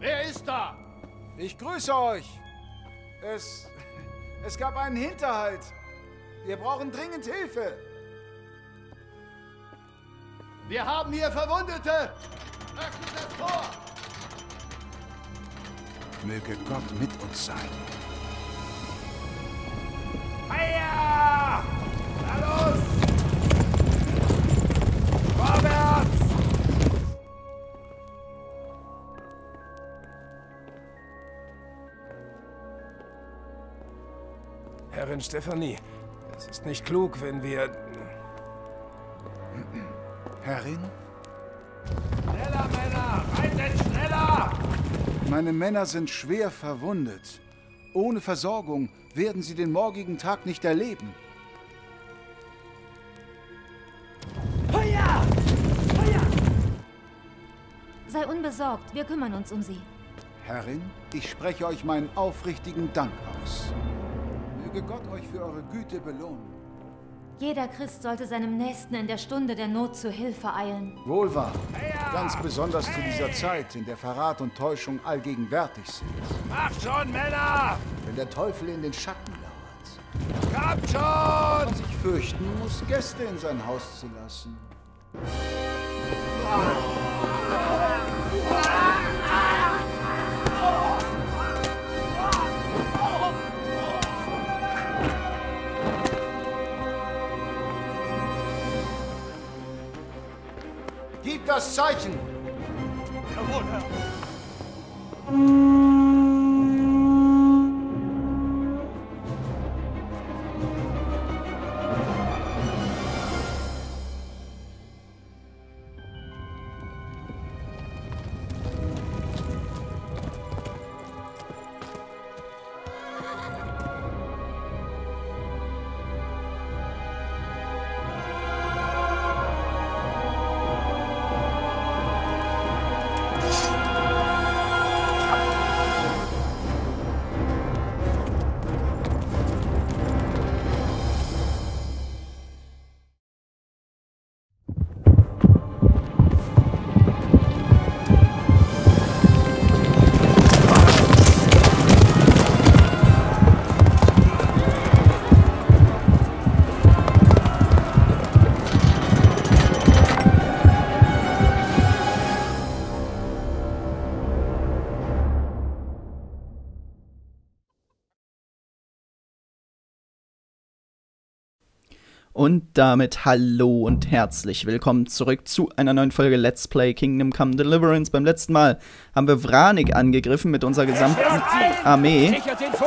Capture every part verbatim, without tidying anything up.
Wer ist da? Ich grüße euch. Es... Es gab einen Hinterhalt. Wir brauchen dringend Hilfe. Wir haben hier Verwundete. Öffnet das Tor. Möge Gott mit uns sein. Feuer! Na los! Vorwärts! Herrin Stephanie, es ist nicht klug, wenn wir... Herrin? Schneller, Männer! Reitet schneller! Meine Männer sind schwer verwundet. Ohne Versorgung werden sie den morgigen Tag nicht erleben. Feuer! Feuer! Sei unbesorgt, wir kümmern uns um sie. Herrin, ich spreche euch meinen aufrichtigen Dank aus. Möge Gott euch für eure Güte belohnen. Jeder Christ sollte seinem Nächsten in der Stunde der Not zu Hilfe eilen. Wohl wahr. Ganz besonders zu dieser Zeit, in der Verrat und Täuschung allgegenwärtig sind. Macht schon, Männer! Wenn der Teufel in den Schatten lauert. Kommt schon! Und sich fürchten muss, Gäste in sein Haus zu lassen. Gib das Zeichen! Jawohl, Herr! Und damit hallo und herzlich willkommen zurück zu einer neuen Folge Let's Play Kingdom Come Deliverance. Beim letzten Mal haben wir Vranik angegriffen mit unserer gesamten Armee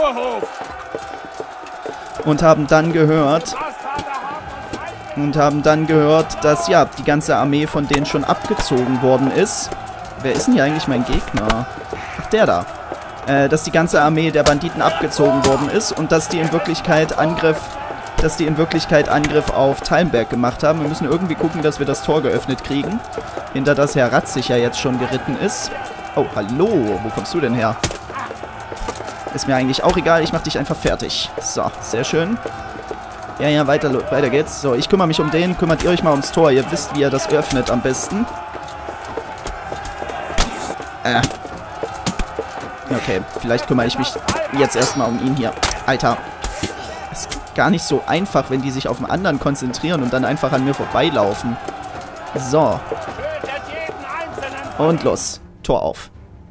und haben dann gehört und haben dann gehört, dass ja die ganze Armee von denen schon abgezogen worden ist. Wer ist denn hier eigentlich mein Gegner? Ach, der da. Äh, dass die ganze Armee der Banditen abgezogen worden ist und dass die in Wirklichkeit Angriff dass die in Wirklichkeit Angriff auf Talmberg gemacht haben. Wir müssen irgendwie gucken, dass wir das Tor geöffnet kriegen, hinter das Herr Ratzig ja jetzt schon geritten ist. Oh, hallo, wo kommst du denn her? Ist mir eigentlich auch egal, ich mach dich einfach fertig. So, sehr schön. Ja, ja, weiter, weiter geht's. So, ich kümmere mich um den, kümmert ihr euch mal ums Tor. Ihr wisst, wie ihr das öffnet am besten. Äh. Okay, vielleicht kümmere ich mich jetzt erstmal um ihn hier. Alter. Gar nicht so einfach, wenn die sich auf den anderen konzentrieren und dann einfach an mir vorbeilaufen. So. Und los. Tor auf.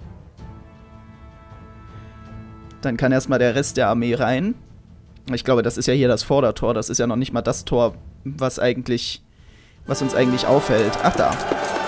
Dann kann erstmal der Rest der Armee rein. Ich glaube, das ist ja hier das Vordertor. Das ist ja noch nicht mal das Tor, was eigentlich, was uns eigentlich auffällt. Ach, da.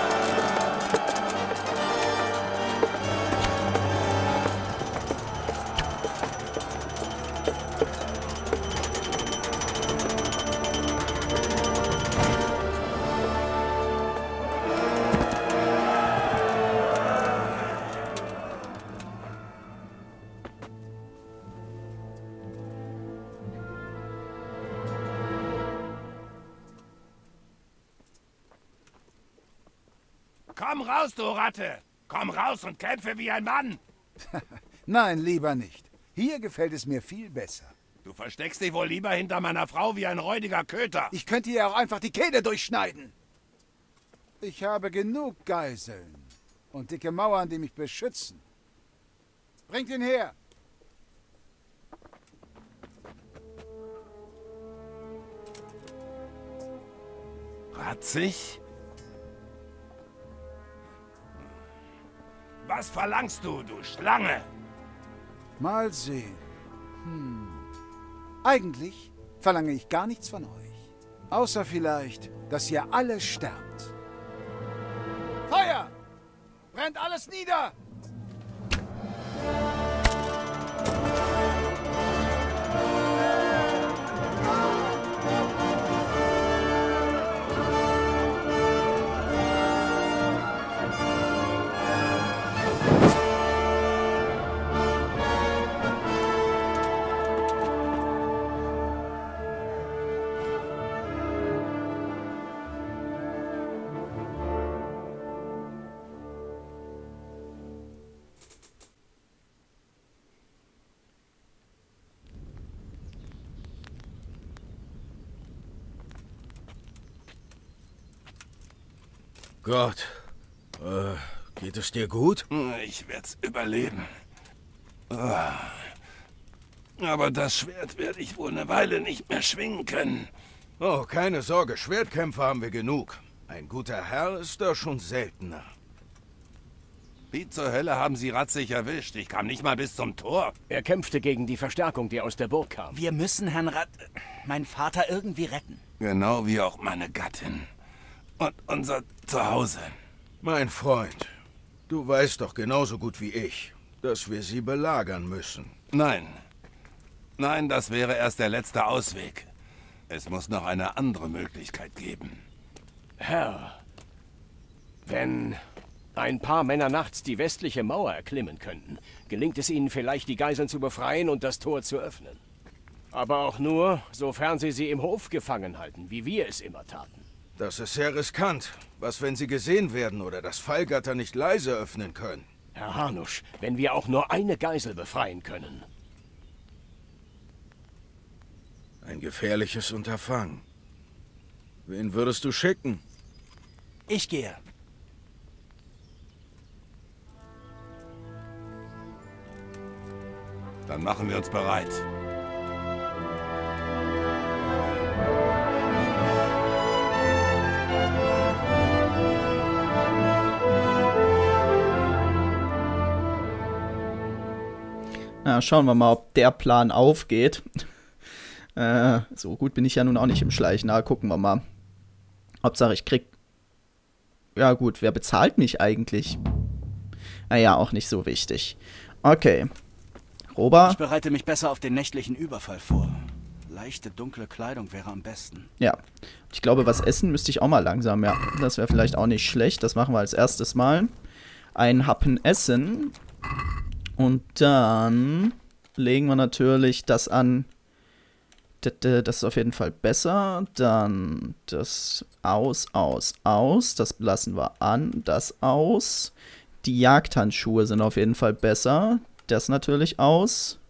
Komm raus, du Ratte! Komm raus und kämpfe wie ein Mann! Nein, lieber nicht. Hier gefällt es mir viel besser. Du versteckst dich wohl lieber hinter meiner Frau wie ein räudiger Köter. Ich könnte ihr auch einfach die Kehle durchschneiden. Ich habe genug Geiseln und dicke Mauern, die mich beschützen. Bringt ihn her. Ratzig? Was verlangst du, du Schlange? Mal sehen. Hm. Eigentlich verlange ich gar nichts von euch. Außer vielleicht, dass ihr alle sterbt. Feuer! Brennt alles nieder! Gott, äh, geht es dir gut? Ich werd's überleben. Aber das Schwert werde ich wohl eine Weile nicht mehr schwingen können. Oh, keine Sorge, Schwertkämpfer haben wir genug. Ein guter Herr ist da schon seltener. Wie zur Hölle haben Sie Ratzig erwischt? Ich kam nicht mal bis zum Tor. Er kämpfte gegen die Verstärkung, die aus der Burg kam. Wir müssen Herrn Rat... meinen Vater irgendwie retten. Genau wie auch meine Gattin. Und unser Zuhause. Mein Freund, du weißt doch genauso gut wie ich, dass wir sie belagern müssen. Nein. Nein, das wäre erst der letzte Ausweg. Es muss noch eine andere Möglichkeit geben. Herr, wenn ein paar Männer nachts die westliche Mauer erklimmen könnten, gelingt es ihnen vielleicht, die Geiseln zu befreien und das Tor zu öffnen. Aber auch nur, sofern sie sie im Hof gefangen halten, wie wir es immer taten. Das ist sehr riskant. Was, wenn sie gesehen werden oder das Fallgatter nicht leise öffnen können? Herr Hanusch, wenn wir auch nur eine Geisel befreien können. Ein gefährliches Unterfangen. Wen würdest du schicken? Ich gehe. Dann machen wir uns bereit. Na, schauen wir mal, ob der Plan aufgeht. äh, so gut bin ich ja nun auch nicht im Schleichen. Na, gucken wir mal. Hauptsache, ich krieg... Ja gut, wer bezahlt mich eigentlich? Naja, auch nicht so wichtig. Okay. Roba? Ich bereite mich besser auf den nächtlichen Überfall vor. Leichte, dunkle Kleidung wäre am besten. Ja. Ich glaube, was essen müsste ich auch mal langsam, ja. Das wäre vielleicht auch nicht schlecht. Das machen wir als erstes Mal. Ein Happen essen. Und dann legen wir natürlich das an. Das ist auf jeden Fall besser. Dann das aus, aus, aus. Das lassen wir an. Das aus. Die Jagdhandschuhe sind auf jeden Fall besser. Das natürlich aus.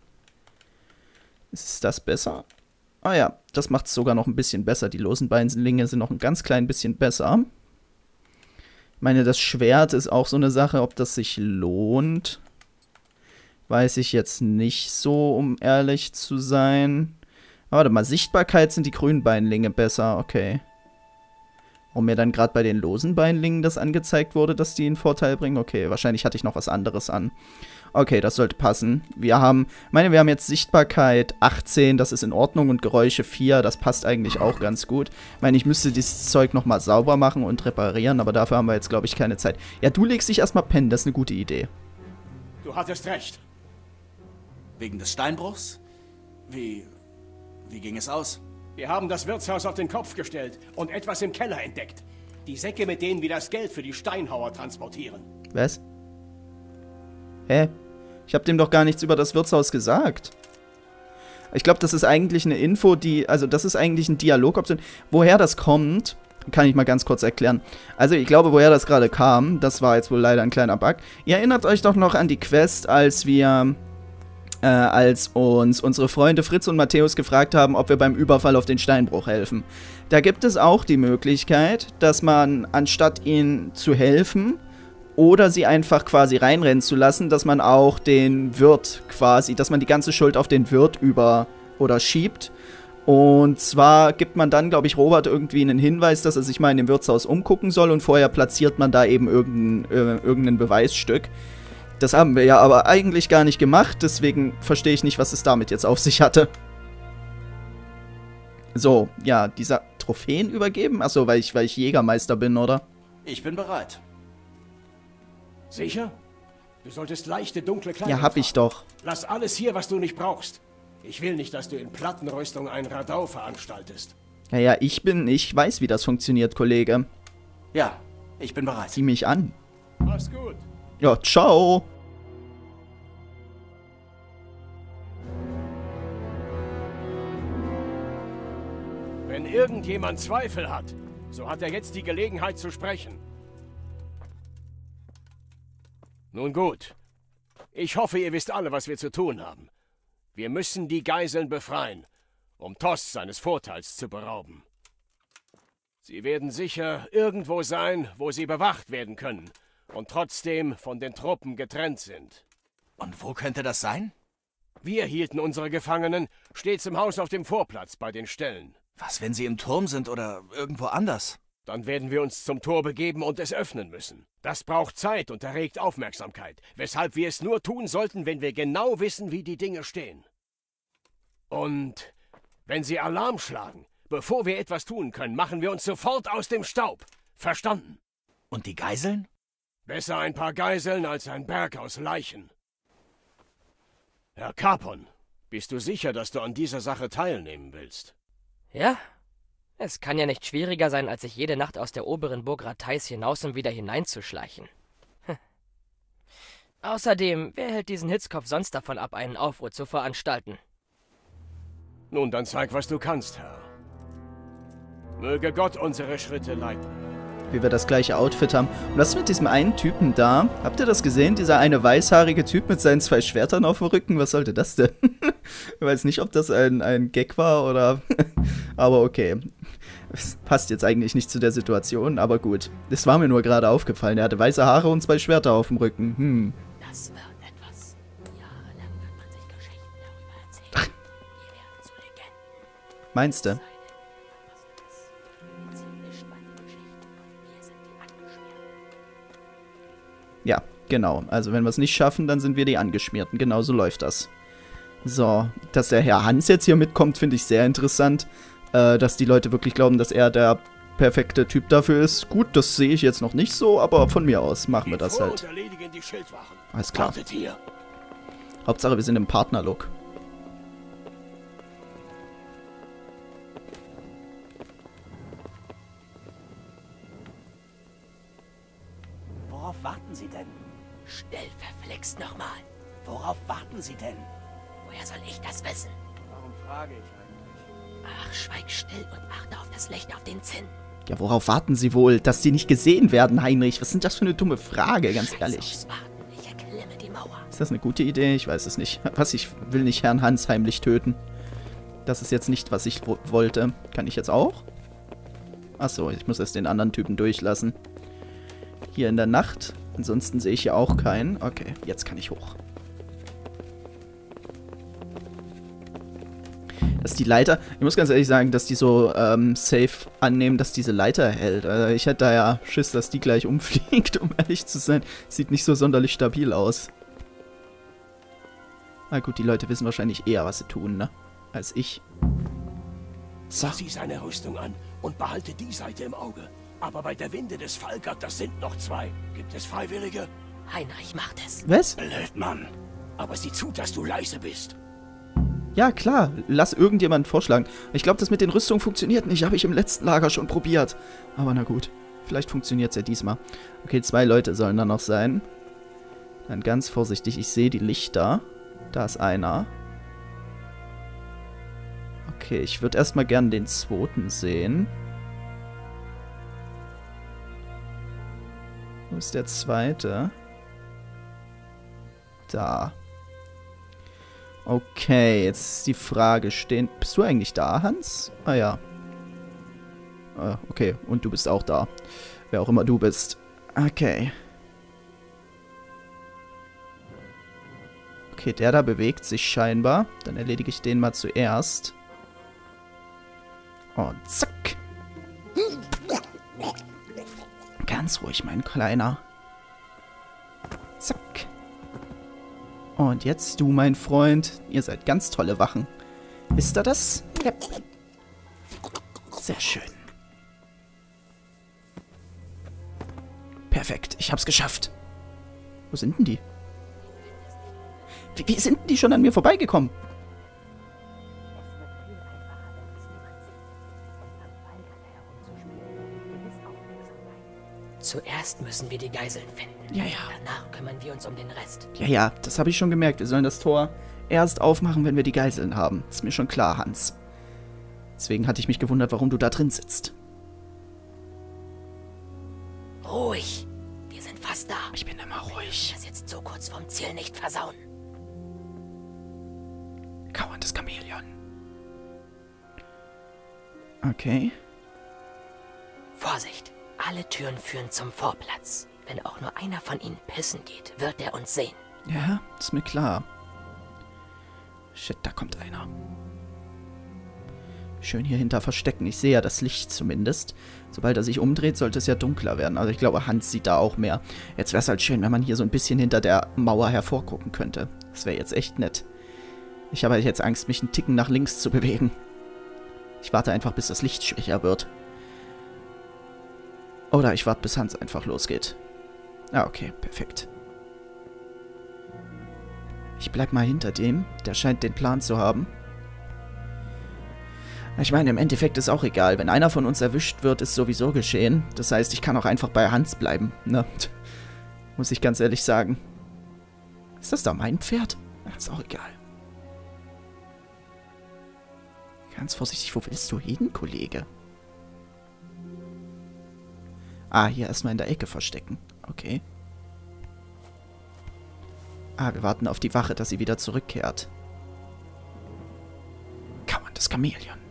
Ist das besser? Ah ja, das macht es sogar noch ein bisschen besser. Die losen Beinlinge sind noch ein ganz klein bisschen besser. Ich meine, das Schwert ist auch so eine Sache, ob das sich lohnt. Weiß ich jetzt nicht so, um ehrlich zu sein. Warte mal, Sichtbarkeit sind die grünen Beinlinge besser, okay. Warum mir dann gerade bei den losen Beinlingen das angezeigt wurde, dass die einen Vorteil bringen? Okay, wahrscheinlich hatte ich noch was anderes an. Okay, das sollte passen. Wir haben, ich meine, wir haben jetzt Sichtbarkeit achtzehn, das ist in Ordnung, und Geräusche vier, das passt eigentlich auch ganz gut. Ich meine, ich müsste dieses Zeug nochmal sauber machen und reparieren, aber dafür haben wir jetzt, glaube ich, keine Zeit. Ja, du legst dich erstmal pennen, das ist eine gute Idee. Du hattest recht. Wegen des Steinbruchs? Wie... wie ging es aus? Wir haben das Wirtshaus auf den Kopf gestellt und etwas im Keller entdeckt. Die Säcke, mit denen wir das Geld für die Steinhauer transportieren. Was? Hä? Ich habe dem doch gar nichts über das Wirtshaus gesagt. Ich glaube, das ist eigentlich eine Info, die... Also, das ist eigentlich ein Dialogoption. Woher das kommt, kann ich mal ganz kurz erklären. Also, ich glaube, woher das gerade kam, das war jetzt wohl leider ein kleiner Bug. Ihr erinnert euch doch noch an die Quest, als wir... Äh, als uns unsere Freunde Fritz und Matthäus gefragt haben, ob wir beim Überfall auf den Steinbruch helfen. Da gibt es auch die Möglichkeit, dass man, anstatt ihnen zu helfen, Oder sie einfach quasi reinrennen zu lassen, dass man auch den Wirt quasi, dass man die ganze Schuld auf den Wirt über oder schiebt. Und zwar gibt man dann, glaube ich, Robert irgendwie einen Hinweis, dass er sich mal in dem Wirtshaus umgucken soll und vorher platziert man da eben irgendein, äh, irgendein Beweisstück. Das haben wir ja aber eigentlich gar nicht gemacht, deswegen verstehe ich nicht, was es damit jetzt auf sich hatte. So, ja, dieser Trophäen übergeben? Achso, weil ich, weil ich Jägermeister bin, oder? Ich bin bereit. Sicher? Du solltest leichte, dunkle Kleidung Ja, hab ich doch. Lass alles hier, was du nicht brauchst. Ich will nicht, dass du in Plattenrüstung ein Radau veranstaltest. Ja, ja, ich bin, ich weiß, wie das funktioniert, Kollege. Ja, ich bin bereit. Zieh mich an. Mach's gut. Ja, ciao. Wenn irgendjemand Zweifel hat, so hat er jetzt die Gelegenheit zu sprechen. Nun gut. Ich hoffe, ihr wisst alle, was wir zu tun haben. Wir müssen die Geiseln befreien, um Tost seines Vorteils zu berauben. Sie werden sicher irgendwo sein, wo sie bewacht werden können und trotzdem von den Truppen getrennt sind. Und wo könnte das sein? Wir hielten unsere Gefangenen stets im Haus auf dem Vorplatz bei den Ställen. Was, wenn sie im Turm sind oder irgendwo anders? Dann werden wir uns zum Tor begeben und es öffnen müssen. Das braucht Zeit und erregt Aufmerksamkeit, weshalb wir es nur tun sollten, wenn wir genau wissen, wie die Dinge stehen. Und wenn sie Alarm schlagen, bevor wir etwas tun können, machen wir uns sofort aus dem Staub. Verstanden? Und die Geiseln? Besser ein paar Geiseln als ein Berg aus Leichen. Herr Capon, bist du sicher, dass du an dieser Sache teilnehmen willst? Ja? Es kann ja nicht schwieriger sein, als sich jede Nacht aus der oberen Burg Rateis hinaus und wieder hineinzuschleichen. Hm. Außerdem, wer hält diesen Hitzkopf sonst davon ab, einen Aufruhr zu veranstalten? Nun, dann zeig, was du kannst, Herr. Möge Gott unsere Schritte leiten. Wie wir das gleiche Outfit haben. Und was ist mit diesem einen Typen da? Habt ihr das gesehen? Dieser eine weißhaarige Typ mit seinen zwei Schwertern auf dem Rücken? Was sollte das denn? Ich weiß nicht, ob das ein, ein Gag war oder... Aber okay. Das passt jetzt eigentlich nicht zu der Situation, aber gut. Das war mir nur gerade aufgefallen. Er hatte weiße Haare und zwei Schwerter auf dem Rücken. Hm. Das wird etwas. Jahrelang wird man sich Geschichten darüber erzählen. Die werden zu Legenden. Meinst du? Ja, genau. Also wenn wir es nicht schaffen, dann sind wir die Angeschmierten. Genau so läuft das. So, dass der Herr Hans jetzt hier mitkommt, finde ich sehr interessant. Äh, dass die Leute wirklich glauben, dass er der perfekte Typ dafür ist. Gut, das sehe ich jetzt noch nicht so, aber von mir aus machen wir das halt. Alles klar. Hauptsache, wir sind im Partnerlook. Worauf warten Sie denn? Schnell verflixt nochmal. Worauf warten Sie denn? Woher soll ich das wissen? Warum frage ich eigentlich? Ach, schweig still und achte auf das Licht auf den Zinnen. Ja, worauf warten Sie wohl? Dass die nicht gesehen werden, Heinrich? Was sind das für eine dumme Frage, ganz Scheiß ehrlich? aufs Warten. Ich erklimme die Mauer. Ist das eine gute Idee? Ich weiß es nicht. Was, ich will nicht Herrn Hans heimlich töten. Das ist jetzt nicht, was ich wo wollte. Kann ich jetzt auch? Achso, ich muss erst den anderen Typen durchlassen. Hier in der Nacht. Ansonsten sehe ich hier auch keinen. Okay, jetzt kann ich hoch. Dass die Leiter, ich muss ganz ehrlich sagen, dass die so ähm, safe annehmen, dass diese Leiter hält. Also ich hätte da ja Schiss, dass die gleich umfliegt, um ehrlich zu sein. Sieht nicht so sonderlich stabil aus. Na gut, die Leute wissen wahrscheinlich eher, was sie tun, ne? Als ich. So. Sieh seine Rüstung an und behalte die Seite im Auge. Aber bei der Winde des Falkert, das sind noch zwei. Gibt es Freiwillige? Heinrich macht es. Was? Blöd, Mann. Aber sieh zu, dass du leise bist. Ja, klar. Lass irgendjemand vorschlagen. Ich glaube, das mit den Rüstungen funktioniert nicht. Habe ich im letzten Lager schon probiert. Aber na gut. Vielleicht funktioniert es ja diesmal. Okay, zwei Leute sollen da noch sein. Dann ganz vorsichtig. Ich sehe die Lichter. Da ist einer. Okay, ich würde erstmal gern den zweiten sehen. Wo ist der zweite? Da. Okay, jetzt ist die Frage stehen. Bist du eigentlich da, Hans? Ah ja. Ah, okay, und du bist auch da. Wer auch immer du bist. Okay. Okay, der da bewegt sich scheinbar. Dann erledige ich den mal zuerst. Und zack. Ganz ruhig, mein Kleiner. Zack. Und jetzt du, mein Freund. Ihr seid ganz tolle Wachen. Wisst ihr das? Ja. Sehr schön. Perfekt, ich hab's geschafft. Wo sind denn die? Wie, wie sind denn die schon an mir vorbeigekommen? Zuerst müssen wir die Geiseln finden. Ja, ja. Danach kümmern wir uns um den Rest. Ja, ja, das habe ich schon gemerkt. Wir sollen das Tor erst aufmachen, wenn wir die Geiseln haben. Ist mir schon klar, Hans. Deswegen hatte ich mich gewundert, warum du da drin sitzt. Ruhig. Wir sind fast da. Ich bin immer ruhig. Das jetzt so kurz vorm Ziel nicht versauen. Kauerndes Chamäleon. Okay. Vorsicht. Alle Türen führen zum Vorplatz. Wenn auch nur einer von ihnen pissen geht, wird er uns sehen. Ja, ist mir klar. Shit, da kommt einer. Schön hier hinter verstecken. Ich sehe ja das Licht zumindest. Sobald er sich umdreht, sollte es ja dunkler werden. Also ich glaube, Hans sieht da auch mehr. Jetzt wäre es halt schön, wenn man hier so ein bisschen hinter der Mauer hervorgucken könnte. Das wäre jetzt echt nett. Ich habe jetzt Angst, mich einen Ticken nach links zu bewegen. Ich warte einfach, bis das Licht schwächer wird. Oder ich warte, bis Hans einfach losgeht. Ah, okay, perfekt. Ich bleib mal hinter dem. Der scheint den Plan zu haben. Ich meine, im Endeffekt ist auch egal. Wenn einer von uns erwischt wird, ist sowieso geschehen. Das heißt, ich kann auch einfach bei Hans bleiben, ne? Muss ich ganz ehrlich sagen. Ist das da mein Pferd? Ach, ist auch egal. Ganz vorsichtig, wo willst du hin, Kollege? Ah, hier erstmal in der Ecke verstecken. Okay. Ah, wir warten auf die Wache, dass sie wieder zurückkehrt. Kauerndes Chamäleon.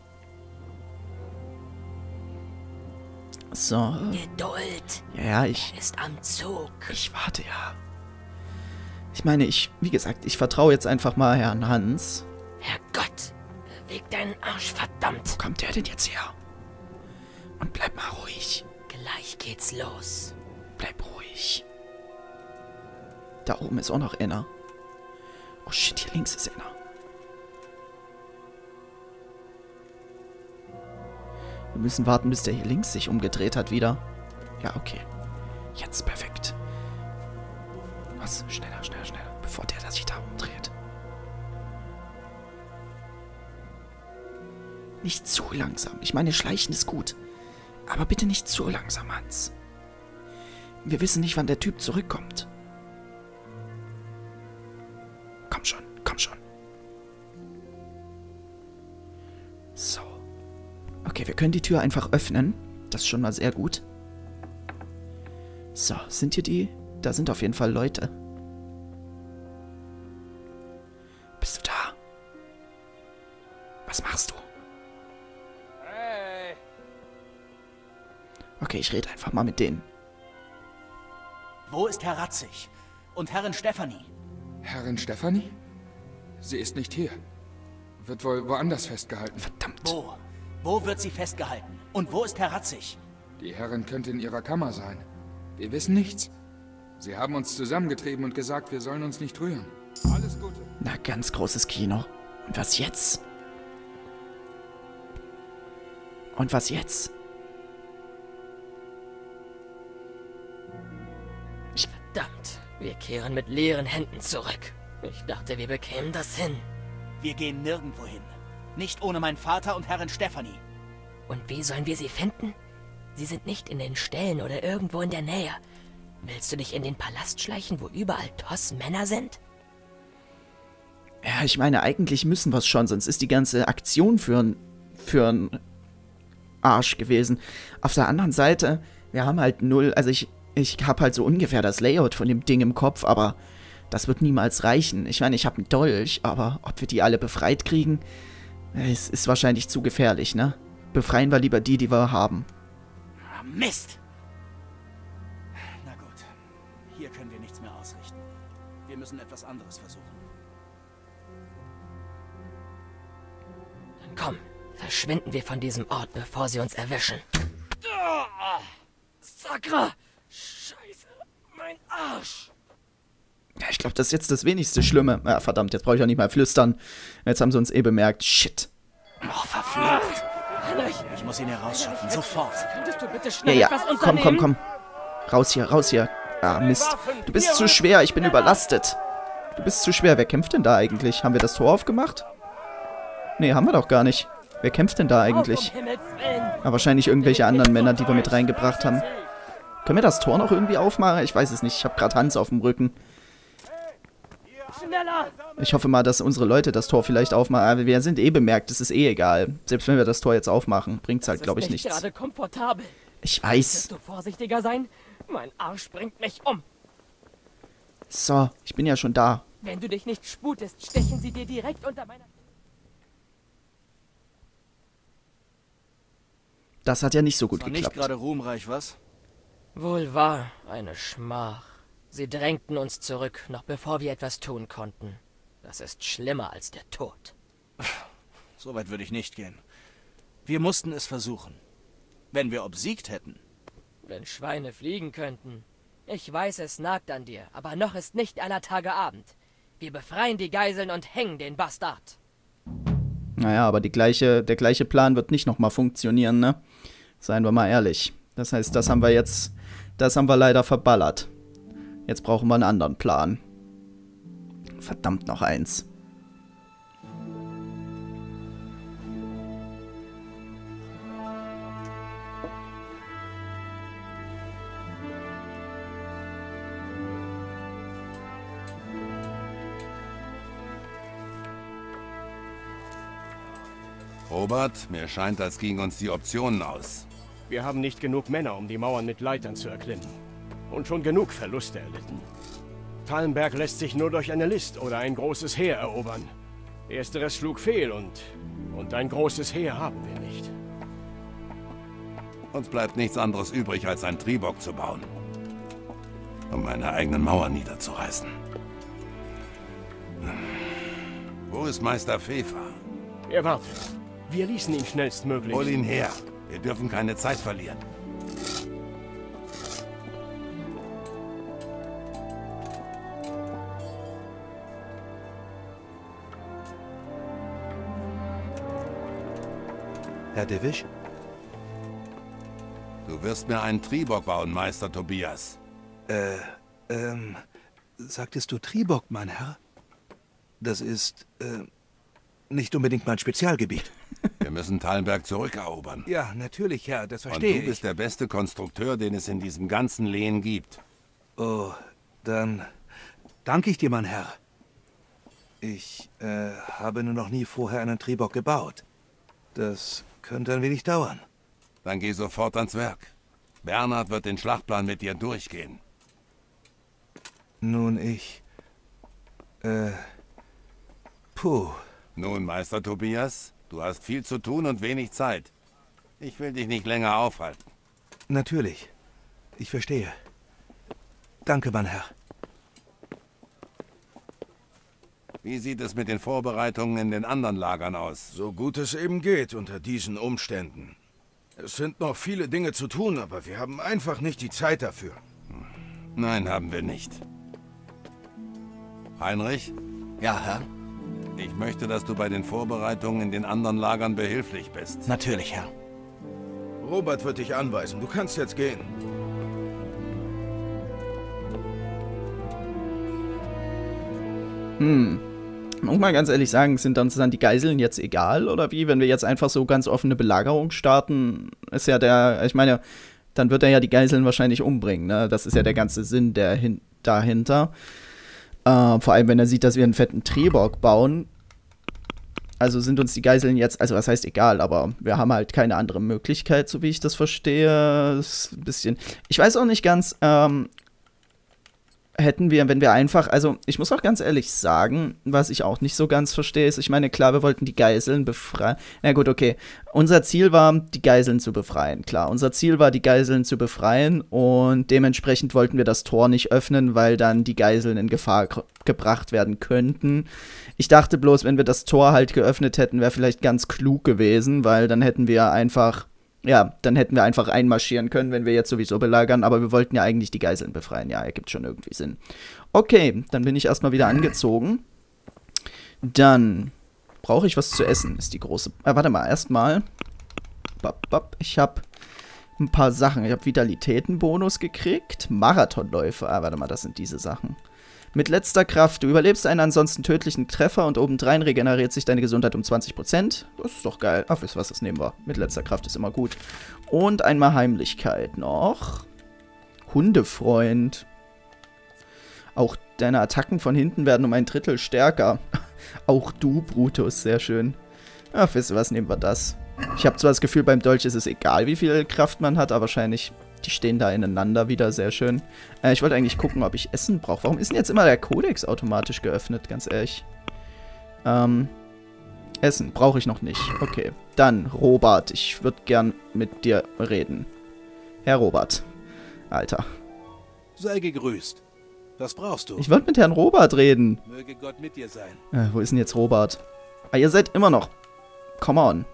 So. Geduld. Ja, ja, ich... Er ist am Zug. Ich warte ja. Ich meine, ich... Wie gesagt, ich vertraue jetzt einfach mal Herrn Hans. Herrgott, beweg deinen Arsch, verdammt. Wo kommt der denn jetzt her? Und bleib mal ruhig. Gleich geht's los. Bleib ruhig. Da oben ist auch noch einer. Oh shit, hier links ist einer. Wir müssen warten, bis der hier links sich umgedreht hat wieder. Ja, okay. Jetzt perfekt. Was? Schneller, schneller, schneller. Bevor der sich da umdreht. Nicht zu langsam. Ich meine, schleichen ist gut. Aber bitte nicht zu langsam, Hans. Wir wissen nicht, wann der Typ zurückkommt. Komm schon, komm schon. So. Okay, wir können die Tür einfach öffnen. Das ist schon mal sehr gut. So, sind hier die? Da sind auf jeden Fall Leute. Bist du da? Was machst du? Hey! Okay, ich rede einfach mal mit denen. Wo ist Herr Ratzig? Und Herrin Stefanie? Herrin Stefanie? Sie ist nicht hier. Wird wohl woanders festgehalten. Verdammt. Wo? Wo wird sie festgehalten? Und wo ist Herr Ratzig? Die Herrin könnte in ihrer Kammer sein. Wir wissen nichts. Sie haben uns zusammengetrieben und gesagt, wir sollen uns nicht rühren. Alles Gute. Na, ganz großes Kino. Und was jetzt? Und was jetzt? Verdammt, wir kehren mit leeren Händen zurück. Ich dachte, wir bekämen das hin. Wir gehen nirgendwo hin. Nicht ohne meinen Vater und Herrin Stefanie. Und wie sollen wir sie finden? Sie sind nicht in den Ställen oder irgendwo in der Nähe. Willst du dich in den Palast schleichen, wo überall Toss Männer sind? Ja, ich meine, eigentlich müssen wir es schon, sonst ist die ganze Aktion für ein für ein Arsch gewesen. Auf der anderen Seite, wir haben halt null, also ich, ich habe halt so ungefähr das Layout von dem Ding im Kopf, aber das wird niemals reichen. Ich meine, ich habe einen Dolch, aber ob wir die alle befreit kriegen, es ist wahrscheinlich zu gefährlich, ne? Befreien wir lieber die, die wir haben. Ah, Mist! Na gut, hier können wir nichts mehr ausrichten. Wir müssen müssen etwas anderes versuchen. Dann komm, verschwinden wir von diesem Ort, bevor sie uns erwischen. Sakra! Scheiße, mein Arsch! Ja, ich glaube, das ist jetzt das wenigste Schlimme. Ja, verdammt, jetzt brauche ich auch nicht mal flüstern. Jetzt haben sie uns eh bemerkt. Shit. Oh, verflucht. Ich muss ihn hier rausschaffen, sofort. Könntest du bitte Ja, schnell ja, etwas komm, unternehmen? komm, komm. Raus hier, raus hier. Ah, Mist. Du bist zu schwer, ich bin überlastet. Du bist zu schwer. Wer kämpft denn da eigentlich? Haben wir das Tor aufgemacht? Nee, haben wir doch gar nicht. Wer kämpft denn da eigentlich? Ja, wahrscheinlich irgendwelche anderen Männer, die wir mit reingebracht haben. Können wir das Tor noch irgendwie aufmachen? Ich weiß es nicht. Ich habe gerade Hans auf dem Rücken. Ich hoffe mal, dass unsere Leute das Tor vielleicht aufmachen. Aber wir sind eh bemerkt. Es ist eh egal. Selbst wenn wir das Tor jetzt aufmachen, bringt es halt, glaube ich, nichts. Das ist nicht gerade komfortabel. Ich weiß. Willst du vorsichtiger sein? Mein Arsch bringt mich um. So, ich bin ja schon da. Wenn du dich nicht sputest, stechen sie dir direkt unter meiner... Das hat ja nicht so gut Das war geklappt. nicht gerade ruhmreich, was? Wohl wahr, eine Schmach. Sie drängten uns zurück, noch bevor wir etwas tun konnten. Das ist schlimmer als der Tod. So weit würde ich nicht gehen. Wir mussten es versuchen. Wenn wir obsiegt hätten. Wenn Schweine fliegen könnten. Ich weiß, es nagt an dir, aber noch ist nicht aller Tage Abend. Wir befreien die Geiseln und hängen den Bastard. Naja, aber die gleiche, der gleiche Plan wird nicht nochmal funktionieren, ne? Seien wir mal ehrlich. Das heißt, das haben wir jetzt, das haben wir leider verballert. Jetzt brauchen wir einen anderen Plan. Verdammt, noch eins. Robert, mir scheint, als gingen uns die Optionen aus. Wir haben nicht genug Männer, um die Mauern mit Leitern zu erklimmen. Und schon genug Verluste erlitten. Tallenberg lässt sich nur durch eine List oder ein großes Heer erobern. Ersteres schlug fehl und, und ein großes Heer haben wir nicht. Uns bleibt nichts anderes übrig, als einen Tribock zu bauen. Um meine eigenen Mauern niederzureißen. Wo ist Meister Pfeffer? Er wartet. Wir ließen ihn schnellstmöglich... Hol ihn her. Wir dürfen keine Zeit verlieren. Herr de Wisch? Du wirst mir einen Tribock bauen, Meister Tobias. Äh, ähm, sagtest du Tribock, mein Herr? Das ist, äh, nicht unbedingt mein Spezialgebiet. Wir müssen Tallenberg zurückerobern. Ja, natürlich, Herr, das verstehe ich. Und du bist der beste Konstrukteur, den es in diesem ganzen Lehen gibt. Oh, dann danke ich dir, mein Herr. Ich, äh, habe nur noch nie vorher einen Tribock gebaut. Das könnte ein wenig dauern. Dann geh sofort ans Werk. Bernhard wird den Schlachtplan mit dir durchgehen. Nun, ich... Äh... Puh. Nun, Meister Tobias, du hast viel zu tun und wenig Zeit. Ich will dich nicht länger aufhalten. Natürlich. Ich verstehe. Danke, mein Herr. Wie sieht es mit den Vorbereitungen in den anderen Lagern aus? So gut es eben geht unter diesen Umständen. Es sind noch viele Dinge zu tun, aber wir haben einfach nicht die Zeit dafür. Nein, haben wir nicht. Heinrich? Ja, Herr? Ich möchte, dass du bei den Vorbereitungen in den anderen Lagern behilflich bist. Natürlich, Herr. Robert wird dich anweisen. Du kannst jetzt gehen. Hm. Muss mal ganz ehrlich sagen, sind uns dann die Geiseln jetzt egal oder wie? Wenn wir jetzt einfach so ganz offene Belagerung starten, ist ja der, ich meine, dann wird er ja die Geiseln wahrscheinlich umbringen, ne? Das ist ja der ganze Sinn der hin dahinter. Äh, vor allem, wenn er sieht, dass wir einen fetten Tribock bauen. Also sind uns die Geiseln jetzt, also was heißt egal, aber wir haben halt keine andere Möglichkeit, so wie ich das verstehe. Das ist ein bisschen, ich weiß auch nicht ganz, ähm, hätten wir, wenn wir einfach, also ich muss auch ganz ehrlich sagen, was ich auch nicht so ganz verstehe, ist, ich meine, klar, wir wollten die Geiseln befreien. Na gut, okay. Unser Ziel war, die Geiseln zu befreien, klar. Unser Ziel war, die Geiseln zu befreien und dementsprechend wollten wir das Tor nicht öffnen, weil dann die Geiseln in Gefahr gebracht werden könnten. Ich dachte bloß, wenn wir das Tor halt geöffnet hätten, wäre vielleicht ganz klug gewesen, weil dann hätten wir einfach Ja, dann hätten wir einfach einmarschieren können, wenn wir jetzt sowieso belagern. Aber wir wollten ja eigentlich die Geiseln befreien. Ja, ergibt schon irgendwie Sinn. Okay, dann bin ich erstmal wieder angezogen. Dann brauche ich was zu essen, ist die große... Ah, warte mal, erstmal... Ich habe ein paar Sachen. Ich habe Vitalitätenbonus gekriegt. Marathonläufe. Ah, warte mal, das sind diese Sachen. Mit letzter Kraft. Du überlebst einen ansonsten tödlichen Treffer und obendrein regeneriert sich deine Gesundheit um zwanzig Prozent. Das ist doch geil. Ach, wisst ihr was, das nehmen wir. Mit letzter Kraft ist immer gut. Und einmal Heimlichkeit noch. Hundefreund. Auch deine Attacken von hinten werden um ein Drittel stärker. Auch du, Brutus, sehr schön. Ach, wisst ihr was, nehmen wir das. Ich habe zwar das Gefühl, beim Dolch ist es egal, wie viel Kraft man hat, aber wahrscheinlich... Die stehen da ineinander wieder, sehr schön. Äh, ich wollte eigentlich gucken, ob ich Essen brauche. Warum ist denn jetzt immer der Kodex automatisch geöffnet, ganz ehrlich? Ähm, Essen brauche ich noch nicht. Okay, dann Robert. Ich würde gern mit dir reden. Herr Robert. Alter. Sei gegrüßt. Was brauchst du? Ich wollte mit Herrn Robert reden. Möge Gott mit dir sein. Äh, wo ist denn jetzt Robert? Ah, ihr seid immer noch. Come on.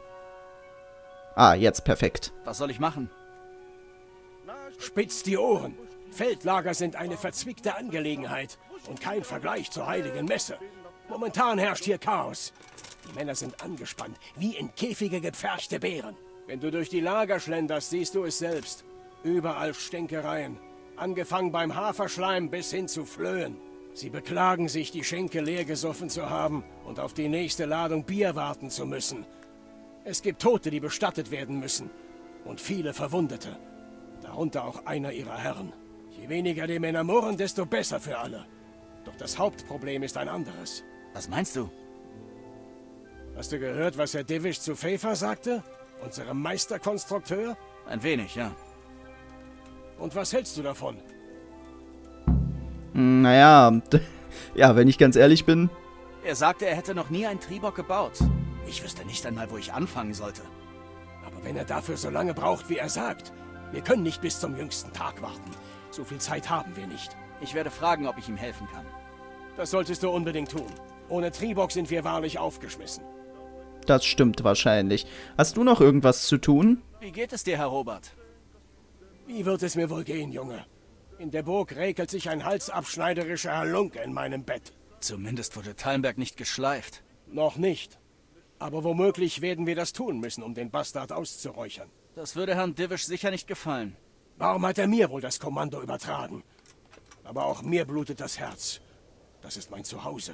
Ah, jetzt perfekt. Was soll ich machen? Spitzt die Ohren. Feldlager sind eine verzwickte Angelegenheit und kein Vergleich zur heiligen Messe. Momentan herrscht hier Chaos. Die Männer sind angespannt, wie in Käfige gepferchte Bären. Wenn du durch die Lager schlenderst, siehst du es selbst. Überall Stänkereien. Angefangen beim Haferschleim bis hin zu Flöhen. Sie beklagen sich, die Schenke leer gesoffen zu haben und auf die nächste Ladung Bier warten zu müssen. Es gibt Tote, die bestattet werden müssen. Und viele Verwundete. Darunter auch einer ihrer Herren. Je weniger die Männer murren, desto besser für alle. Doch das Hauptproblem ist ein anderes. Was meinst du? Hast du gehört, was Herr Divish zu Pfeiffer sagte? Unserem Meisterkonstrukteur? Ein wenig, ja. Und was hältst du davon? Naja, ja, wenn ich ganz ehrlich bin. Er sagte, er hätte noch nie einen Triebock gebaut. Ich wüsste nicht einmal, wo ich anfangen sollte. Aber wenn er dafür so lange braucht, wie er sagt... Wir können nicht bis zum jüngsten Tag warten. So viel Zeit haben wir nicht. Ich werde fragen, ob ich ihm helfen kann. Das solltest du unbedingt tun. Ohne Triebock sind wir wahrlich aufgeschmissen. Das stimmt wahrscheinlich. Hast du noch irgendwas zu tun? Wie geht es dir, Herr Robert? Wie wird es mir wohl gehen, Junge? In der Burg räkelt sich ein halsabschneiderischer Halunke in meinem Bett. Zumindest wurde Talmberg nicht geschleift. Noch nicht. Aber womöglich werden wir das tun müssen, um den Bastard auszuräuchern. Das würde Herrn Divish sicher nicht gefallen. Warum hat er mir wohl das Kommando übertragen? Aber auch mir blutet das Herz. Das ist mein Zuhause.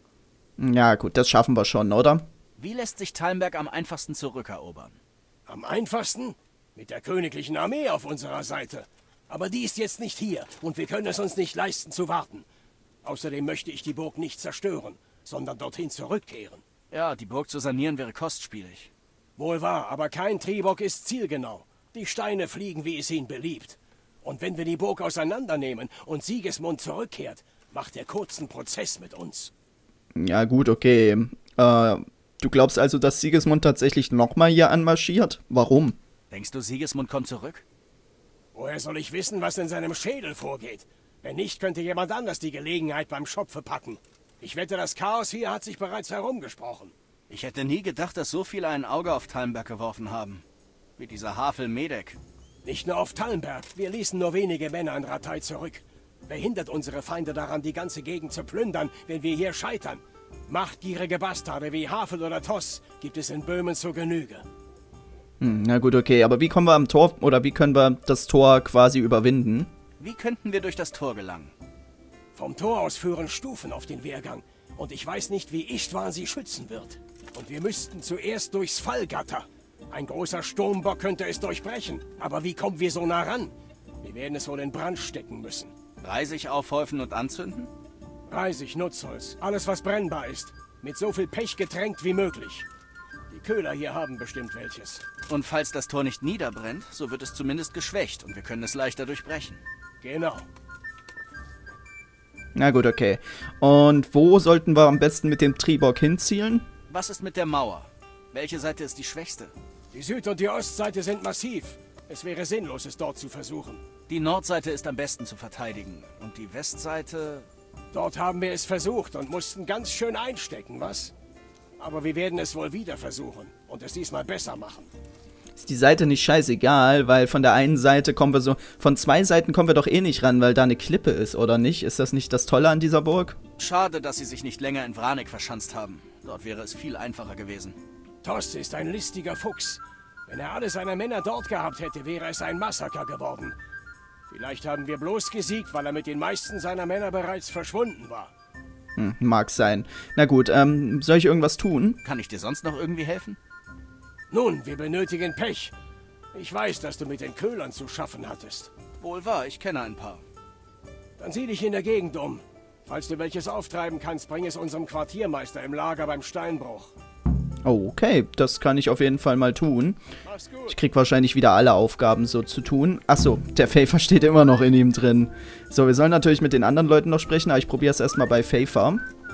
Ja gut, das schaffen wir schon, oder? Wie lässt sich Talmberg am einfachsten zurückerobern? Am einfachsten? Mit der königlichen Armee auf unserer Seite. Aber die ist jetzt nicht hier und wir können es uns nicht leisten zu warten. Außerdem möchte ich die Burg nicht zerstören, sondern dorthin zurückkehren. Ja, die Burg zu sanieren wäre kostspielig. Wohl wahr, aber kein Triebock ist zielgenau. Die Steine fliegen, wie es ihnen beliebt. Und wenn wir die Burg auseinandernehmen und Sigismund zurückkehrt, macht er kurzen Prozess mit uns. Ja gut, okay. Äh, du glaubst also, dass Sigismund tatsächlich nochmal hier anmarschiert? Warum? Denkst du, Sigismund kommt zurück? Woher soll ich wissen, was in seinem Schädel vorgeht? Wenn nicht, könnte jemand anders die Gelegenheit beim Schopfe packen. Ich wette, das Chaos hier hat sich bereits herumgesprochen. Ich hätte nie gedacht, dass so viele ein Auge auf Talmberg geworfen haben. Wie dieser Havel Medek. Nicht nur auf Talmberg. Wir ließen nur wenige Männer in Ratay zurück. Wer hindert unsere Feinde daran, die ganze Gegend zu plündern, wenn wir hier scheitern? Machtgierige Bastarde wie Havel oder Toss gibt es in Böhmen zur Genüge. Hm, na gut, okay. Aber wie kommen wir am Tor, oder wie können wir das Tor quasi überwinden? Wie könnten wir durch das Tor gelangen? Vom Tor aus führen Stufen auf den Wehrgang. Und ich weiß nicht, wie Ishtwan sie schützen wird. Und wir müssten zuerst durchs Fallgatter. Ein großer Sturmbock könnte es durchbrechen. Aber wie kommen wir so nah ran? Wir werden es wohl in Brand stecken müssen. Reisig aufhäufen und anzünden? Reisig, Nutzholz, alles was brennbar ist. Mit so viel Pech getränkt wie möglich. Die Köhler hier haben bestimmt welches. Und falls das Tor nicht niederbrennt, so wird es zumindest geschwächt und wir können es leichter durchbrechen. Genau. Na gut, okay. Und wo sollten wir am besten mit dem Triborg hinzielen? Was ist mit der Mauer? Welche Seite ist die schwächste? Die Süd- und die Ostseite sind massiv. Es wäre sinnlos, es dort zu versuchen. Die Nordseite ist am besten zu verteidigen. Und die Westseite... Dort haben wir es versucht und mussten ganz schön einstecken, was? Aber wir werden es wohl wieder versuchen und es diesmal besser machen. Ist die Seite nicht scheißegal, weil von der einen Seite kommen wir so... Von zwei Seiten kommen wir doch eh nicht ran, weil da eine Klippe ist, oder nicht? Ist das nicht das Tolle an dieser Burg? Schade, dass sie sich nicht länger in Vranek verschanzt haben. Dort wäre es viel einfacher gewesen. Tost ist ein listiger Fuchs. Wenn er alle seine Männer dort gehabt hätte, wäre es ein Massaker geworden. Vielleicht haben wir bloß gesiegt, weil er mit den meisten seiner Männer bereits verschwunden war. Hm, mag sein. Na gut, ähm, soll ich irgendwas tun? Kann ich dir sonst noch irgendwie helfen? Nun, wir benötigen Pech. Ich weiß, dass du mit den Köhlern zu schaffen hattest. Wohl wahr, ich kenne ein paar. Dann sieh dich in der Gegend um. Falls du welches auftreiben kannst, bring es unserem Quartiermeister im Lager beim Steinbruch. Oh, okay, das kann ich auf jeden Fall mal tun. Ich krieg wahrscheinlich wieder alle Aufgaben so zu tun. Achso, der Pfeiffer steht immer noch in ihm drin. So, wir sollen natürlich mit den anderen Leuten noch sprechen, aber ich probiere es erstmal bei Pfeiffer.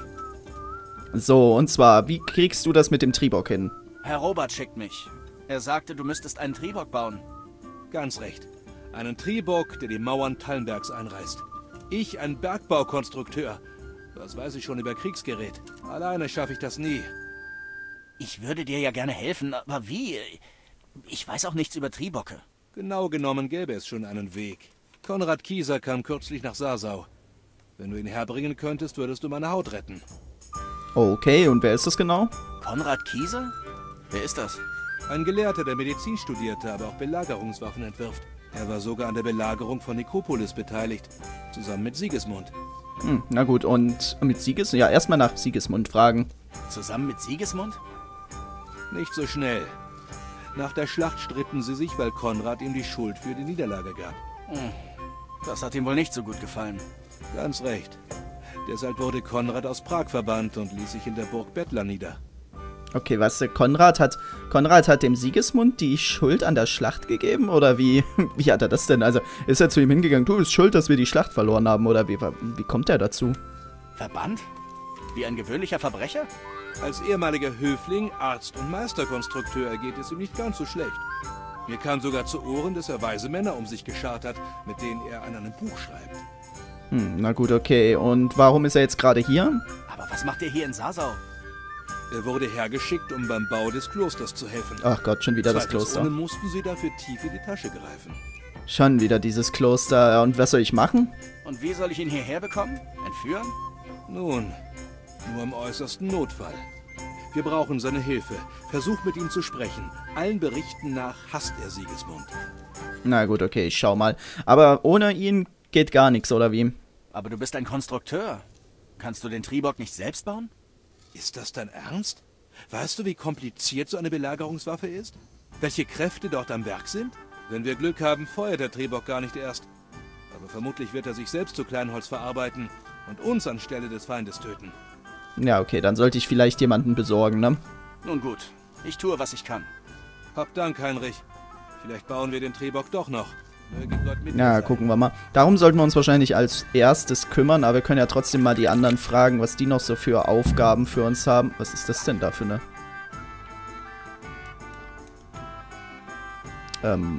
So, und zwar, wie kriegst du das mit dem Triborg hin? Herr Robert schickt mich. Er sagte, du müsstest einen Triborg bauen. Ganz recht. Einen Triborg, der die Mauern Tallenbergs einreißt. Ich, ein Bergbaukonstrukteur. Was weiß ich schon über Kriegsgerät? Alleine schaffe ich das nie. Ich würde dir ja gerne helfen, aber wie? Ich weiß auch nichts über Tribocke. Genau genommen gäbe es schon einen Weg. Konrad Kieser kam kürzlich nach Sasau. Wenn du ihn herbringen könntest, würdest du meine Haut retten. Okay, und wer ist das genau? Konrad Kieser? Wer ist das? Ein Gelehrter, der Medizin studierte, aber auch Belagerungswaffen entwirft. Er war sogar an der Belagerung von Nikopolis beteiligt, zusammen mit Sigismund. Hm, na gut, und mit Sigismund? Ja, erstmal nach Sigismund fragen. Zusammen mit Sigismund? Nicht so schnell. Nach der Schlacht stritten sie sich, weil Konrad ihm die Schuld für die Niederlage gab. Hm. Das hat ihm wohl nicht so gut gefallen. Ganz recht. Deshalb wurde Konrad aus Prag verbannt und ließ sich in der Burg Bettler nieder. Okay, was, Konrad hat, Konrad hat dem Sigismund die Schuld an der Schlacht gegeben? Oder wie, wie hat er das denn? Also, ist er zu ihm hingegangen, du bist schuld, dass wir die Schlacht verloren haben? Oder wie, wie kommt er dazu? Verbannt? Wie ein gewöhnlicher Verbrecher? Als ehemaliger Höfling, Arzt und Meisterkonstrukteur geht es ihm nicht ganz so schlecht. Mir kam sogar zu Ohren, dass er weise Männer um sich geschart hat, mit denen er an einem Buch schreibt. Hm, na gut, okay. Und warum ist er jetzt gerade hier? Aber was macht er hier in Sasau? Er wurde hergeschickt, um beim Bau des Klosters zu helfen. Ach Gott, schon wieder das Kloster. Zweifelsohne mussten sie dafür tief in die Tasche greifen. Schon wieder dieses Kloster. Und was soll ich machen? Und wie soll ich ihn hierher bekommen? Entführen? Nun, nur im äußersten Notfall. Wir brauchen seine Hilfe. Versuch mit ihm zu sprechen. Allen Berichten nach hasst er Sigismund. Na gut, okay, ich schau mal. Aber ohne ihn geht gar nichts, oder wie? Aber du bist ein Konstrukteur. Kannst du den Triborg nicht selbst bauen? Ist das dein Ernst? Weißt du, wie kompliziert so eine Belagerungswaffe ist? Welche Kräfte dort am Werk sind? Wenn wir Glück haben, feuert der Triborg gar nicht erst. Aber vermutlich wird er sich selbst zu Kleinholz verarbeiten und uns anstelle des Feindes töten. Ja, okay, dann sollte ich vielleicht jemanden besorgen, ne? Nun gut, ich tue, was ich kann. Hab Dank, Heinrich. Vielleicht bauen wir den Triborg doch noch. Möge Gott mit Ja, gucken wir mal. Darum sollten wir uns wahrscheinlich als erstes kümmern, aber wir können ja trotzdem mal die anderen fragen, was die noch so für Aufgaben für uns haben. Was ist das denn da für eine? Ähm.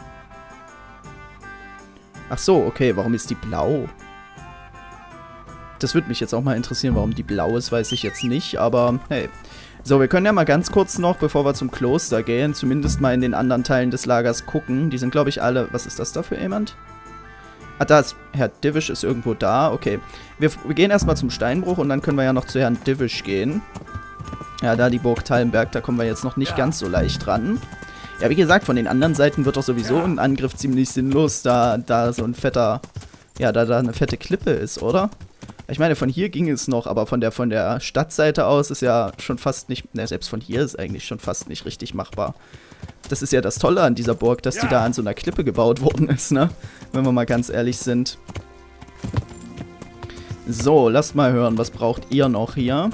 Ach so, okay, warum ist die blau? Das würde mich jetzt auch mal interessieren, warum die blau ist, weiß ich jetzt nicht, aber hey. So, wir können ja mal ganz kurz noch, bevor wir zum Kloster gehen, zumindest mal in den anderen Teilen des Lagers gucken. Die sind, glaube ich, alle... Was ist das da für jemand? Ah, da ist... Herr Divisch ist irgendwo da. Okay. Wir, wir gehen erstmal zum Steinbruch und dann können wir ja noch zu Herrn Divisch gehen. Ja, da die Burg Tallenberg, da kommen wir jetzt noch nicht ja. ganz so leicht ran. Ja, wie gesagt, von den anderen Seiten wird doch sowieso ja. ein Angriff ziemlich sinnlos, da, da so ein fetter... Ja, da da eine fette Klippe ist, oder? Ich meine, von hier ging es noch, aber von der von der Stadtseite aus ist ja schon fast nicht... Ne, selbst von hier ist eigentlich schon fast nicht richtig machbar. Das ist ja das Tolle an dieser Burg, dass ja. die da an so einer Klippe gebaut worden ist, ne? Wenn wir mal ganz ehrlich sind. So, lasst mal hören, was braucht ihr noch hier?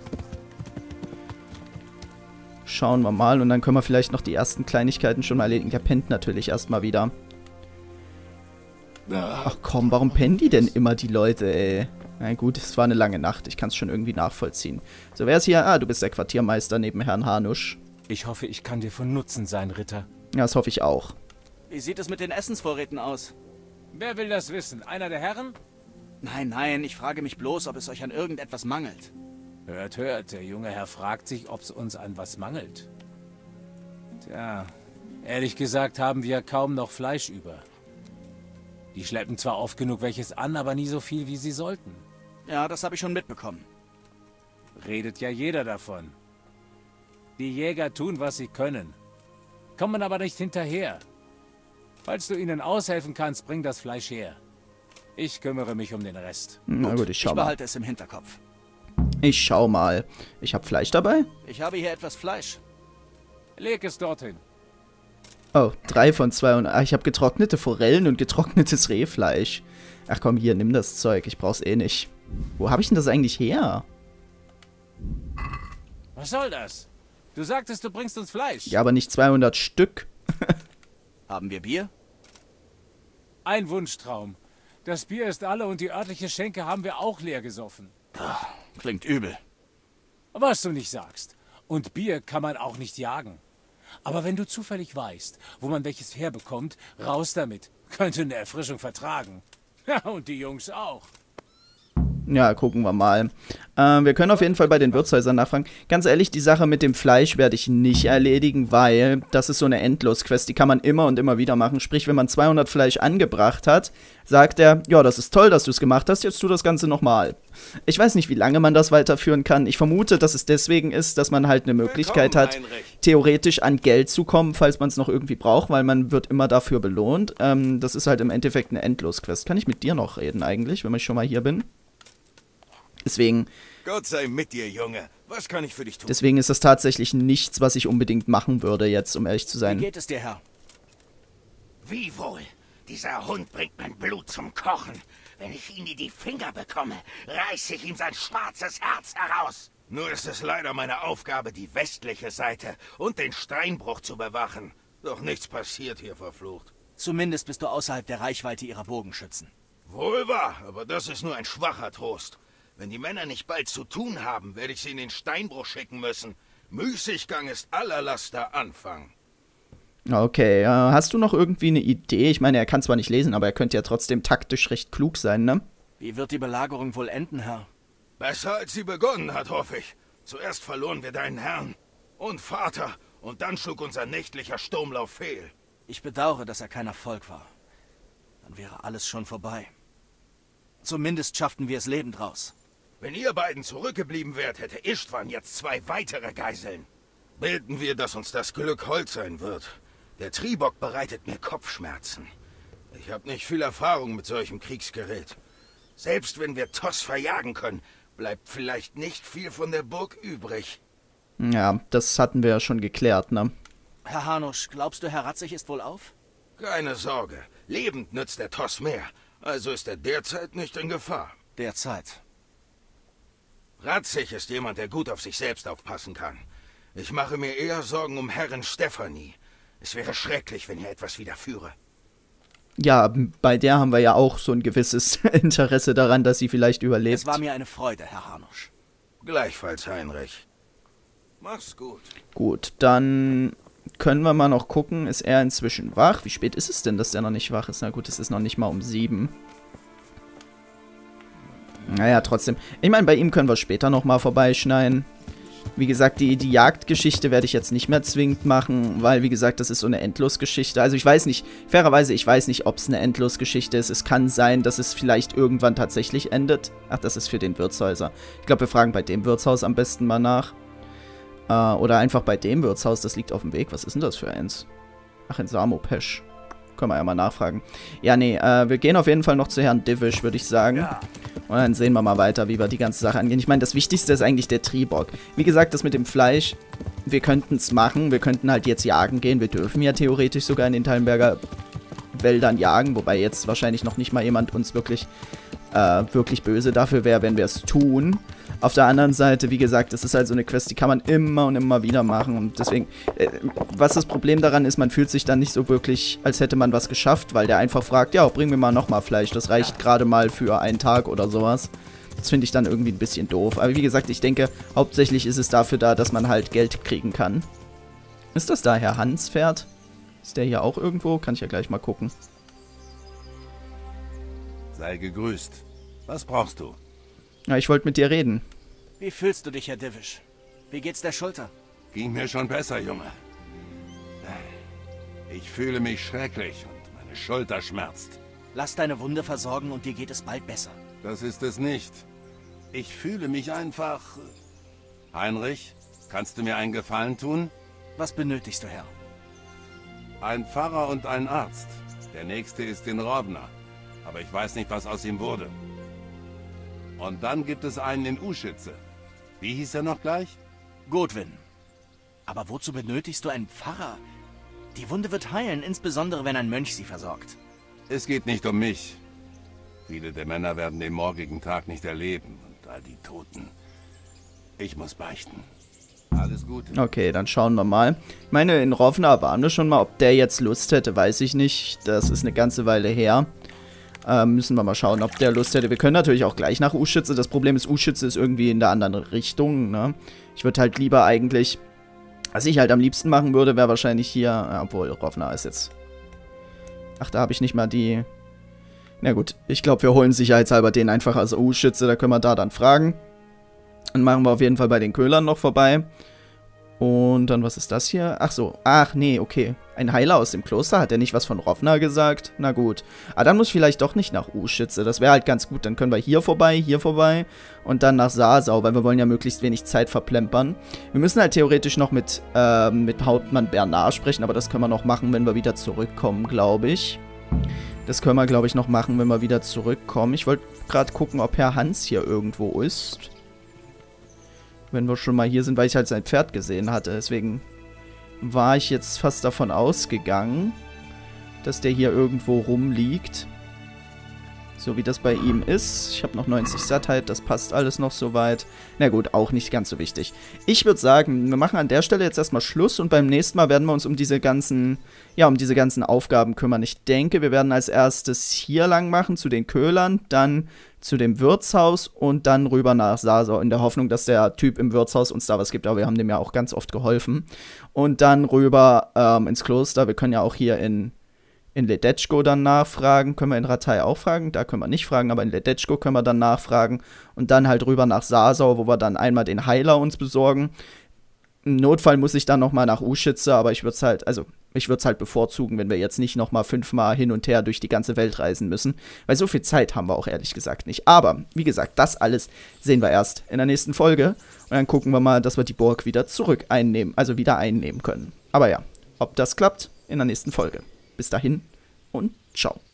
Schauen wir mal und dann können wir vielleicht noch die ersten Kleinigkeiten schon mal erledigen. Der pennt natürlich erstmal wieder. Ach komm, warum pennen die denn immer, die Leute, ey? Na gut, es war eine lange Nacht. Ich kann es schon irgendwie nachvollziehen. So, wer ist hier? Ah, du bist der Quartiermeister neben Herrn Hanusch. Ich hoffe, ich kann dir von Nutzen sein, Ritter. Ja, das hoffe ich auch. Wie sieht es mit den Essensvorräten aus? Wer will das wissen? Einer der Herren? Nein, nein, ich frage mich bloß, ob es euch an irgendetwas mangelt. Hört, hört, der junge Herr fragt sich, ob es uns an was mangelt. Tja, ehrlich gesagt haben wir kaum noch Fleisch über. Die schleppen zwar oft genug welches an, aber nie so viel, wie sie sollten. Ja, das habe ich schon mitbekommen. Redet ja jeder davon. Die Jäger tun, was sie können, kommen aber nicht hinterher. Falls du ihnen aushelfen kannst, bring das Fleisch her. Ich kümmere mich um den Rest. Na gut, ich schau ich mal. behalte es im Hinterkopf. Ich schau mal. Ich habe Fleisch dabei? Ich habe hier etwas Fleisch. Leg es dorthin. Oh, drei von zwei und... Ah, ich habe getrocknete Forellen und getrocknetes Rehfleisch. Ach komm, hier, nimm das Zeug. Ich brauch's eh nicht. Wo habe ich denn das eigentlich her? Was soll das? Du sagtest, du bringst uns Fleisch. Ja, aber nicht zweihundert Stück. Haben wir Bier? Ein Wunschtraum. Das Bier ist alle und die örtliche Schenke haben wir auch leer gesoffen. Ach, klingt übel. Was du nicht sagst. Und Bier kann man auch nicht jagen. Aber wenn du zufällig weißt, wo man welches herbekommt, raus damit. Könnte eine Erfrischung vertragen. Ja, und die Jungs auch. Ja, gucken wir mal. Ähm, wir können auf jeden Fall bei den Wirtshäusern nachfragen. Ganz ehrlich, die Sache mit dem Fleisch werde ich nicht erledigen, weil das ist so eine Endlosquest, die kann man immer und immer wieder machen. Sprich, wenn man zweihundert Fleisch angebracht hat, sagt er, ja, das ist toll, dass du es gemacht hast, jetzt tu das Ganze nochmal. Ich weiß nicht, wie lange man das weiterführen kann. Ich vermute, dass es deswegen ist, dass man halt eine Möglichkeit hat, theoretisch an Geld zu kommen, falls man es noch irgendwie braucht, weil man wird immer dafür belohnt. Ähm, das ist halt im Endeffekt eine Endlosquest. Kann ich mit dir noch reden eigentlich, wenn ich schon mal hier bin? Deswegen, Gott sei mit dir, Junge. Was kann ich für dich tun? deswegen ist das tatsächlich nichts, was ich unbedingt machen würde jetzt, um ehrlich zu sein. Wie geht es dir, Herr? Wie wohl? Dieser Hund bringt mein Blut zum Kochen. Wenn ich ihn in die Finger bekomme, reiße ich ihm sein schwarzes Herz heraus. Nur ist es leider meine Aufgabe, die westliche Seite und den Steinbruch zu bewachen. Doch nichts passiert hier, verflucht. Zumindest bist du außerhalb der Reichweite ihrer Bogenschützen. Wohl wahr, aber das ist nur ein schwacher Trost. Wenn die Männer nicht bald zu tun haben, werde ich sie in den Steinbruch schicken müssen. Müßiggang ist aller Laster Anfang. Okay, äh, hast du noch irgendwie eine Idee? Ich meine, er kann zwar nicht lesen, aber er könnte ja trotzdem taktisch recht klug sein, ne? Wie wird die Belagerung wohl enden, Herr? Besser als sie begonnen hat, hoffe ich. Zuerst verloren wir deinen Herrn und Vater und dann schlug unser nächtlicher Sturmlauf fehl. Ich bedauere, dass er kein Erfolg war. Dann wäre alles schon vorbei. Zumindest schafften wir es lebend raus. Wenn ihr beiden zurückgeblieben wärt, hätte Istvan jetzt zwei weitere Geiseln. Beten wir, dass uns das Glück hold sein wird. Der Tribok bereitet mir Kopfschmerzen. Ich habe nicht viel Erfahrung mit solchem Kriegsgerät. Selbst wenn wir Toss verjagen können, bleibt vielleicht nicht viel von der Burg übrig. Ja, das hatten wir ja schon geklärt, ne? Herr Hanusch, glaubst du, Herr Ratzig ist wohl auf? Keine Sorge. Lebend nützt der Toss mehr. Also ist er derzeit nicht in Gefahr. Derzeit. Ratzig ist jemand, der gut auf sich selbst aufpassen kann. Ich mache mir eher Sorgen um Herrin Stefanie. Es wäre schrecklich, wenn ihr etwas widerführe. Ja, bei der haben wir ja auch so ein gewisses Interesse daran, dass sie vielleicht überlebt. Es war mir eine Freude, Herr Hanusch. Gleichfalls, Heinrich. Mach's gut. Gut, dann können wir mal noch gucken. Ist er inzwischen wach? Wie spät ist es denn, dass der noch nicht wach ist? Na gut, es ist noch nicht mal um sieben. Naja, trotzdem. Ich meine, bei ihm können wir später nochmal vorbeischneiden. Wie gesagt, die, die Jagdgeschichte werde ich jetzt nicht mehr zwingend machen, weil, wie gesagt, das ist so eine Endlosgeschichte. Also ich weiß nicht, fairerweise, ich weiß nicht, ob es eine Endlosgeschichte ist. Es kann sein, dass es vielleicht irgendwann tatsächlich endet. Ach, das ist für den Wirtshäuser. Ich glaube, wir fragen bei dem Wirtshaus am besten mal nach. Äh, oder einfach bei dem Wirtshaus, das liegt auf dem Weg. Was ist denn das für eins? Ach, in Samopesch. Können wir ja mal nachfragen. Ja, nee, äh, wir gehen auf jeden Fall noch zu Herrn Divish, würde ich sagen. Ja. Und dann sehen wir mal weiter, wie wir die ganze Sache angehen. Ich meine, das Wichtigste ist eigentlich der Tribok. Wie gesagt, das mit dem Fleisch, wir könnten es machen. Wir könnten halt jetzt jagen gehen. Wir dürfen ja theoretisch sogar in den Tallenberger Wäldern jagen. Wobei jetzt wahrscheinlich noch nicht mal jemand uns wirklich, äh, wirklich böse dafür wäre, wenn wir es tun. Auf der anderen Seite, wie gesagt, das ist halt so eine Quest, die kann man immer und immer wieder machen. Und deswegen, äh, was das Problem daran ist, man fühlt sich dann nicht so wirklich, als hätte man was geschafft, weil der einfach fragt, ja, bring mir mal nochmal Fleisch. Das reicht gerade mal für einen Tag oder sowas. Das finde ich dann irgendwie ein bisschen doof. Aber wie gesagt, ich denke, hauptsächlich ist es dafür da, dass man halt Geld kriegen kann. Ist das da Herr Hans Pferd? Ist der hier auch irgendwo? Kann ich ja gleich mal gucken. Sei gegrüßt. Was brauchst du? Ja, ich wollte mit dir reden. Wie fühlst du dich, Herr Divish? Wie geht's der Schulter? Ging mir schon besser, Junge. Ich fühle mich schrecklich und meine Schulter schmerzt. Lass deine Wunde versorgen und dir geht es bald besser. Das ist es nicht. Ich fühle mich einfach... Heinrich, kannst du mir einen Gefallen tun? Was benötigst du, Herr? Ein Pfarrer und ein Arzt. Der nächste ist in Rovna. Aber ich weiß nicht, was aus ihm wurde. Und dann gibt es einen in Uschitze. Wie hieß er noch gleich? Godwin. Aber wozu benötigst du einen Pfarrer? Die Wunde wird heilen, insbesondere wenn ein Mönch sie versorgt. Es geht nicht um mich. Viele der Männer werden den morgigen Tag nicht erleben. Und all die Toten. Ich muss beichten. Alles gut. Okay, dann schauen wir mal. Ich meine, in Rovna waren wir schon mal. Ob der jetzt Lust hätte, weiß ich nicht. Das ist eine ganze Weile her. Ähm, müssen wir mal schauen, ob der Lust hätte. Wir können natürlich auch gleich nach Uschitze. Das Problem ist, Uschitze ist irgendwie in der anderen Richtung, ne? Ich würde halt lieber eigentlich... Was ich halt am liebsten machen würde, wäre wahrscheinlich hier... Ja, obwohl, Rovna ist jetzt... Ach, da habe ich nicht mal die... Na gut, ich glaube, wir holen sicherheitshalber den einfach als Uschitze. Da können wir da dann fragen. Dann machen wir auf jeden Fall bei den Köhlern noch vorbei. Und dann, was ist das hier? Ach so, ach nee, okay. Ein Heiler aus dem Kloster, hat er nicht was von Rovna gesagt? Na gut. Aber dann muss ich vielleicht doch nicht nach Uschitze. Das wäre halt ganz gut. Dann können wir hier vorbei, hier vorbei und dann nach Sasau, weil wir wollen ja möglichst wenig Zeit verplempern. Wir müssen halt theoretisch noch mit, äh, mit Hauptmann Bernard sprechen, aber das können wir noch machen, wenn wir wieder zurückkommen, glaube ich. Das können wir, glaube ich, noch machen, wenn wir wieder zurückkommen. Ich wollte gerade gucken, ob Herr Hans hier irgendwo ist. Wenn wir schon mal hier sind, weil ich halt sein Pferd gesehen hatte. Deswegen war ich jetzt fast davon ausgegangen, dass der hier irgendwo rumliegt. So wie das bei ihm ist. Ich habe noch neunzig Sattheit, das passt alles noch soweit. Na gut, auch nicht ganz so wichtig. Ich würde sagen, wir machen an der Stelle jetzt erstmal Schluss und beim nächsten Mal werden wir uns um diese ganzen, ja, um diese ganzen Aufgaben kümmern. Ich denke, wir werden als erstes hier lang machen, zu den Köhlern, dann zu dem Wirtshaus und dann rüber nach Sasau, in der Hoffnung, dass der Typ im Wirtshaus uns da was gibt, aber wir haben dem ja auch ganz oft geholfen. Und dann rüber ähm, ins Kloster, wir können ja auch hier in... In Ledetschko dann nachfragen, können wir in Rattay auch fragen, da können wir nicht fragen, aber in Ledetschko können wir dann nachfragen und dann halt rüber nach Sasau, wo wir dann einmal den Heiler uns besorgen. Im Notfall muss ich dann nochmal nach Uschitze, aber ich würde es halt, also ich würde es halt bevorzugen, wenn wir jetzt nicht nochmal fünfmal hin und her durch die ganze Welt reisen müssen, weil so viel Zeit haben wir auch ehrlich gesagt nicht. Aber, wie gesagt, das alles sehen wir erst in der nächsten Folge und dann gucken wir mal, dass wir die Burg wieder zurück einnehmen, also wieder einnehmen können. Aber ja, ob das klappt, in der nächsten Folge. Bis dahin und ciao.